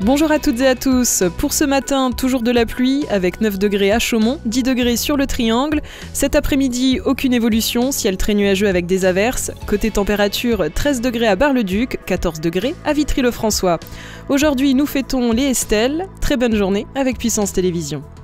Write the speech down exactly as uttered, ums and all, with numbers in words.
Bonjour à toutes et à tous. Pour ce matin, toujours de la pluie avec neuf degrés à Chaumont, dix degrés sur le Triangle. Cet après-midi, aucune évolution, ciel très nuageux avec des averses. Côté température, treize degrés à Bar-le-Duc, quatorze degrés à Vitry-le-François. Aujourd'hui, nous fêtons les Estelles. Très bonne journée avec Puissance Télévision.